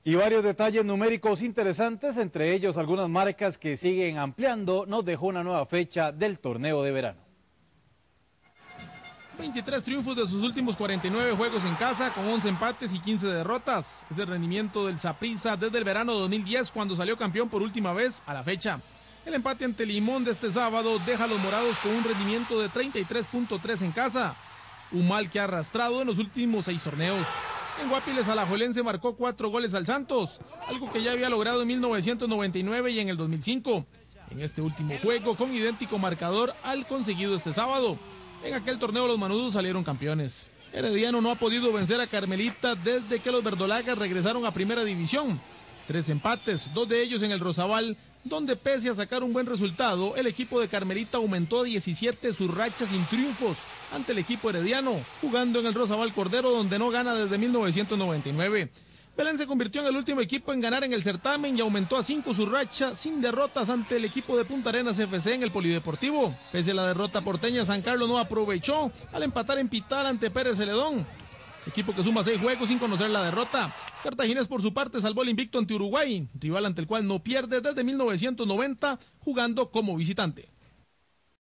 Y varios detalles numéricos interesantes, entre ellos algunas marcas que siguen ampliando, nos dejó una nueva fecha del torneo de verano. 23 triunfos de sus últimos 49 juegos en casa, con 11 empates y 15 derrotas. Es el rendimiento del Saprissa desde el verano 2010, cuando salió campeón por última vez a la fecha. El empate ante Limón de este sábado deja a los morados con un rendimiento de 33.3 en casa, un mal que ha arrastrado en los últimos 6 torneos. En Guapiles, Alajuelense marcó 4 goles al Santos, algo que ya había logrado en 1999 y en el 2005. En este último juego, con idéntico marcador al conseguido este sábado. En aquel torneo los manudos salieron campeones. Herediano no ha podido vencer a Carmelita desde que los verdolagas regresaron a Primera División. 3 empates, 2 de ellos en el Rosabal, donde pese a sacar un buen resultado, el equipo de Carmelita aumentó a 17 sus rachas sin triunfos ante el equipo herediano, jugando en el Rosabal Cordero, donde no gana desde 1999. Belén se convirtió en el último equipo en ganar en el certamen y aumentó a 5 su racha sin derrotas ante el equipo de Punta Arenas FC en el Polideportivo. Pese a la derrota porteña, San Carlos no aprovechó al empatar en Pitar ante Pérez Celedón, equipo que suma 6 juegos sin conocer la derrota. Cartaginés, por su parte, salvó el invicto ante Uruguay, rival ante el cual no pierde desde 1990, jugando como visitante.